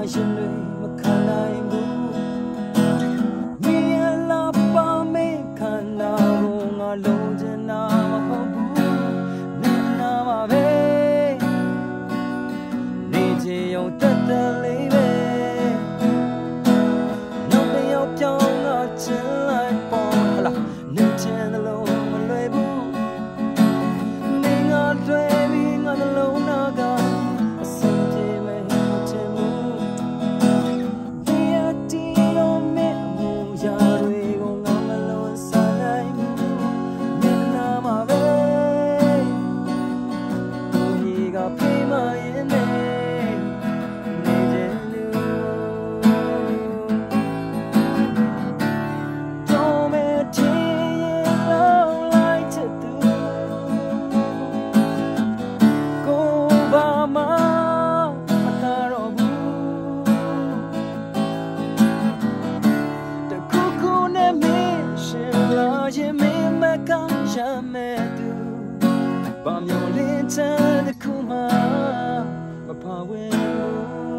ရှင်တွေမခံနိုင်ဘူးမင်းရဲ့လာပါမင်းခန္ဓာကိုငါလုံးချင်တာမဟုတ်ဘူးမင်းနာမှာပဲနေချင်ရုံတက်တက်လေးပဲနောက်တစ်ယောက်ပြောင်းငါချင်လိုက်ပေါ်ဟလာနေချင်တယ်လို့မလွယ်ဘူးနေငါတွေ့ပြီးငါနှလုံးသားကအစင်ပြေမယ်မချင်ဘူးဒီအတီတော့မင်းအမှုရာတွေကိုငါမလုံးစားနိုင်ဘူးမင်းနာမှာပဲသူကြီးကပြေးမရင်နေချင်လူdon't make it love like to do go by my the cuckoo ne mission la ye me ma ka ya me do ba myo lin chan the kuma ma pa wen